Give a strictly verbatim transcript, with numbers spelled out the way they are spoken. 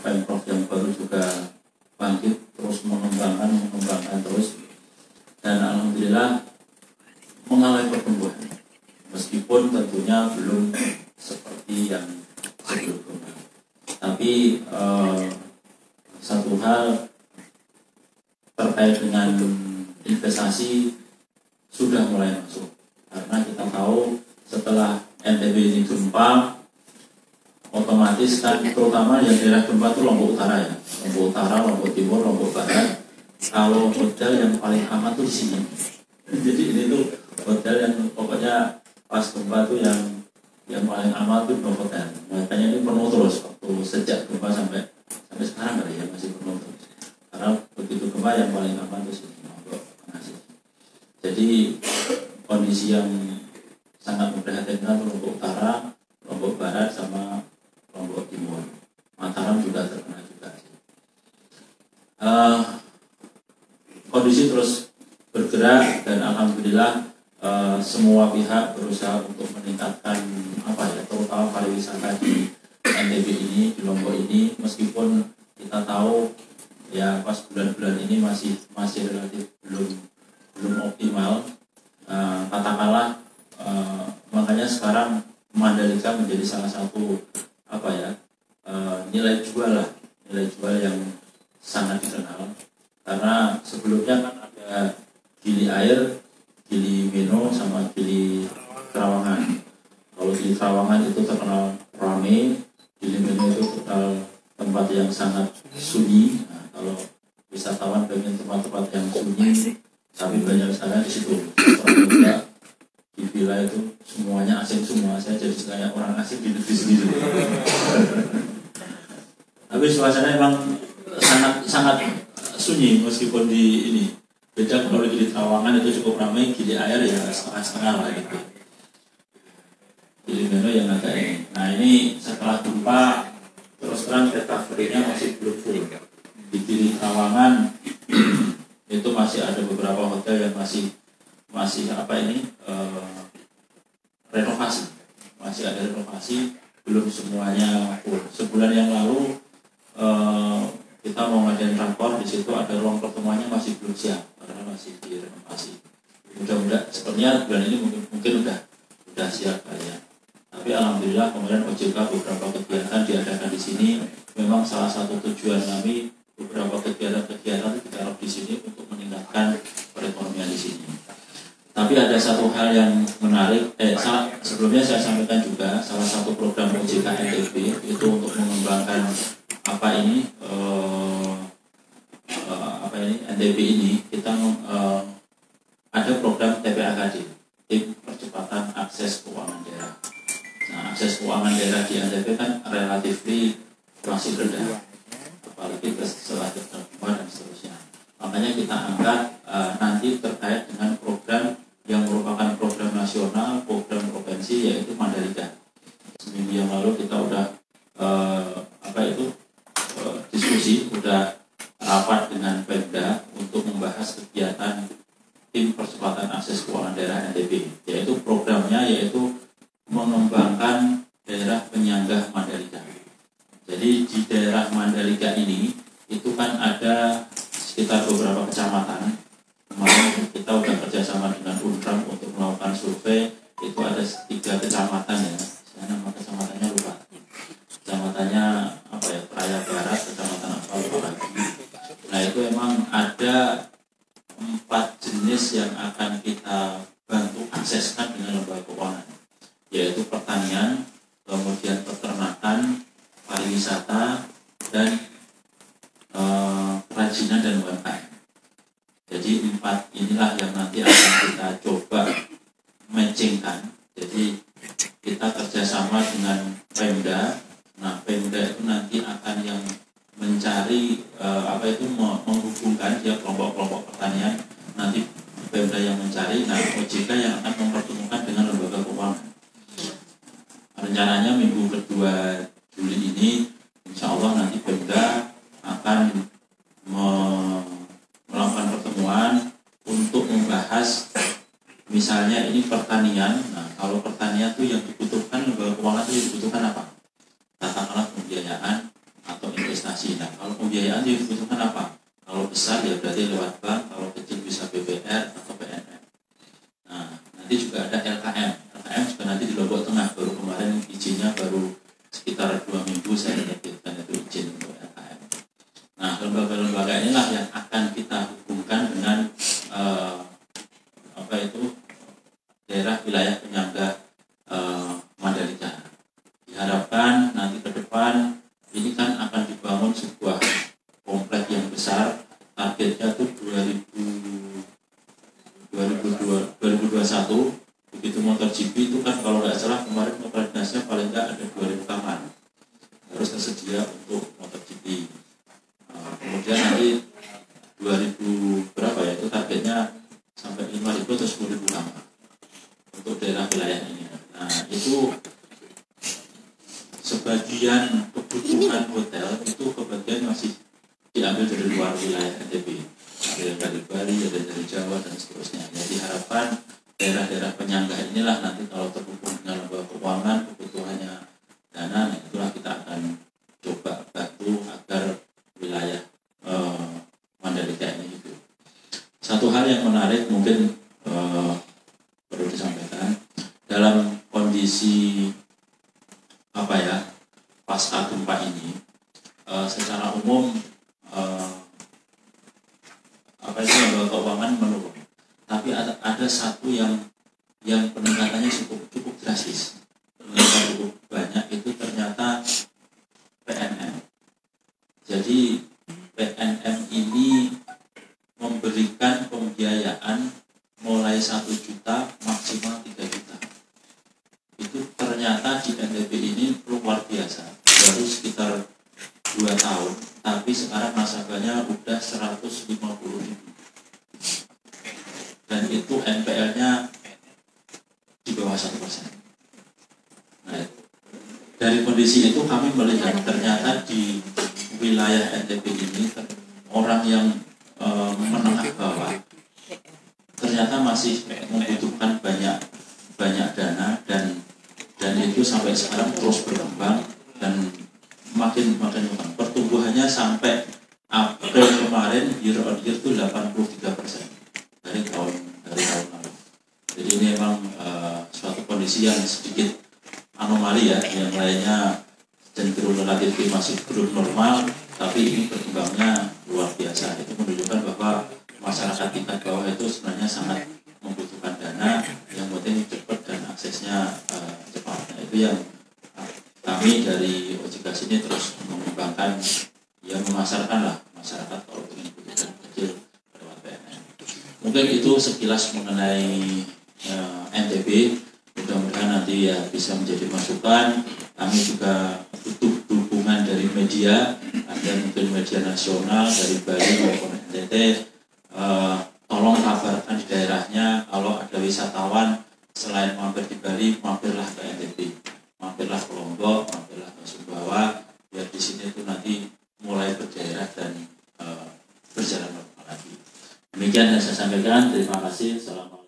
Pemprov yang baru juga bangkit terus mengembangkan mengembangkan terus, dan alhamdulillah mengalami pertumbuhan meskipun tentunya belum seperti yang sebelumnya. Tapi eh, satu hal terkait dengan investasi sudah mulai masuk, karena kita tahu setelah N T B ini gempa, otomatis kan terutama yang daerah gempa itu Lombok Utara ya, Lombok Utara, Lombok Timur, Lombok Barat. Kalau hotel yang paling aman tuh di sini. Jadi ini tuh hotel yang pokoknya pas gempa tuh yang yang paling aman tuh hotel. Makanya ini penuh terus waktu sejak gempa sampai sampai sekarang kali ya masih penuh terus. Karena begitu gempa yang paling aman tuh sini Lombok Tengah. Jadi kondisi yang sangat memprihatinkan Lombok Utara, Lombok Barat sama Lombok Timur. Mataram juga terkena juga. Uh, kondisi terus bergerak dan alhamdulillah uh, semua pihak berusaha untuk meningkatkan apa ya, terutama pariwisata di N T B ini, di Lombok ini, meskipun kita tahu ya pas bulan-bulan ini masih masih relatif belum belum optimal. Uh, katakanlah uh, makanya sekarang Mandalika menjadi salah satu apa ya uh, nilai jual lah, nilai jual yang sangat dikenal, karena sebelumnya kan ada Gili Air, Gili Meno sama Gili Trawangan. Kalau Gili Trawangan itu terkenal ramai, Gili Meno itu terkenal tempat yang sangat sunyi. Nah, kalau wisatawan pengen tempat-tempat yang sunyi tapi banyak sekali di situ. Orang muda di villa itu semuanya asing semua, saya jadi kayak orang asing di negeri sendiri. Tapi suasana emang sangat sangat sunyi meskipun di ini. Beda kalau di Trawangan itu cukup ramai, Gili Air ya setengah-setengah lah gitu. Gili Meno yang agak ini. Nah ini setelah gempa terus terang recovery-nya masih belum full. Di Gili Trawangan itu masih ada beberapa hotel yang masih masih apa ini uh, renovasi, masih ada renovasi, belum semuanya full. Sebulan yang lalu uh, kita mau ngadain rakor, di situ ada ruang pertemuannya masih belum siap karena masih direnovasi. Mudah-mudahan sepertinya bulan ini mungkin mungkin udah udah siap kayaknya. Tapi alhamdulillah kemarin O J K beberapa kegiatan diadakan di sini. Memang salah satu tujuan kami beberapa kegiatan-kegiatan ditaruh di sini untuk meningkatkan perekonomian di sini. Tapi ada satu hal yang menarik. Eh, salah, sebelumnya saya sampaikan juga salah satu program O J K N T B itu untuk mengembangkan apa ini eh, eh, apa ini N T B ini kita eh, ada program T P A K D, Tim Percepatan Akses Keuangan Daerah. Nah, akses keuangan daerah di N T B kan relatif masih rendah, apalagi setelah terjemah dan seterusnya. Makanya kita angkat uh, nanti terkait dengan program yang merupakan program nasional, program provinsi, yaitu Mandalika. Seminggu yang lalu kita udah uh, apa itu uh, diskusi, udah rapat dengan Pemda untuk membahas kegiatan tim percepatan akses keuangan daerah N T B, yaitu programnya yaitu mengembangkan daerah penyangga Mandalika. Jadi di daerah Mandalika ini itu kan ada sekitar beberapa kecamatan. Kemarin kita sudah kerjasama dengan Unram untuk melakukan survei. Itu ada tiga kecamatan ya. Saya nama kecamatannya lupa. Kecamatannya apa ya? Praia Barat, kecamatan apa lupa lagi. Nah itu memang ada empat jenis yang akan kita bantu akseskan dengan lembaga keuangan, yaitu pertanian, kemudian peternakan, pariwisata, dan e, kerajinan dan U M K M. Jadi empat inilah yang nanti akan kita coba matchingkan. Jadi kita kerjasama dengan Pemda. Nah Pemda itu nanti akan yang mencari e, apa itu menghubungkan dia kelompok-kelompok pertanian. Nanti Pemda yang mencari. Nah O J K yang akan mempertemukan dengan lembaga keuangan. Rencananya minggu kedua Juli ini, insya Allah nanti Pemda akan me- melakukan pertemuan untuk membahas misalnya ini pertanian. Nah kalau pertanian itu yang dibutuhkan lembaga keuangan itu dibutuhkan apa? Katakanlah pembiayaan atau investasi investasi. Nah, kalau pembiayaan dibutuhkan apa? Kalau besar ya berarti lewat bank, kalau kecil bisa B B R atau P N M. Nah, nanti juga ada L K M. L K M juga nanti di Lombok Tengah, baru kemarin izinnya baru sekitar dua minggu saya menerbitkan itu izin untuk L K M. Nah, lembaga-lembaga inilah yang akan kita hubungkan dengan eh, apa itu daerah wilayah penyangga eh, Mandalika. Diharapkan nanti ke depan ini kan akan dibangun sebuah komplek yang besar, targetnya tuh dua ribu dua puluh dua satu. Begitu MotoGP itu kan kalau nggak salah kemarin kepala dinasnya paling nggak ada dua ribu kamar harus tersedia untuk MotoGP. Uh, kemudian nanti dua ribu berapa ya itu targetnya sampai lima ribu atau sepuluh ribu kamar untuk daerah wilayah ini. Nah itu sebagian kebutuhan hotel itu kebagian masih diambil dari luar wilayah N T B, ada yang dari Bali, ada dari Jawa dan seterusnya. Jadi harapan daerah-daerah penyangga inilah nanti kalau terhubung dengan lembaga keuangan kebutuhannya dana, nah itulah kita akan coba bantu agar wilayah eh, Mandalika ini itu. Satu hal yang menarik mungkin eh, perlu disampaikan dalam kondisi apa ya pasca gempa ini, eh, secara umum eh, apa itu lembaga keuangan menurun. Tapi ada, ada satu yang yang peningkatannya cukup cukup drastis, peningkatan cukup banyak itu ternyata P N M. Jadi P N M ini memberikan pembiayaan mulai satu juta maksimal tiga juta. Itu ternyata di N T B ini luar biasa, baru sekitar dua tahun, tapi sekarang nasabahnya udah seratus lima puluh ribu. Dan itu N P L-nya di bawah satu persen. Nah, dari kondisi itu kami melihat ternyata di wilayah N T B ini orang yang e, menengah bawah ternyata masih membutuhkan banyak banyak dana dan dan itu sampai sekarang terus berkembang dan makin makin berkembang. Pertumbuhannya sampai April kemarin year on year itu delapan puluh tiga persen dari tahun dari tahun lalu. Jadi ini memang uh, suatu kondisi yang sedikit anomali ya, yang lainnya cenderung relatif masih belum normal, tapi ini berkembangnya luar biasa. Itu menunjukkan bahwa masyarakat tingkat bawah itu sebenarnya sangat membutuhkan dana, yang penting cepat dan aksesnya uh, cepat. Nah, itu yang uh, kami dari O J K sini terus mengembangkan, ya memasarkan lah masyarakat kalau ingin kebutuhan kecil lewat P N M. Mungkin itu sekilas mengenai uh, N T B. Mudah-mudahan nanti ya bisa menjadi masukan. Kami juga butuh dukungan dari media, ada mungkin media nasional dari Bali maupun N T T. Uh, tolong kabarkan di daerahnya kalau ada wisatawan selain mampir di Bali, mampirlah ke N T B, mampirlah ke Lombok, mampirlah ke Sumbawa, biar di sini itu nanti mulai berdaerah dan uh, berjalan normal lagi. Demikian yang saya sampaikan. Terima kasih. Assalamualaikum.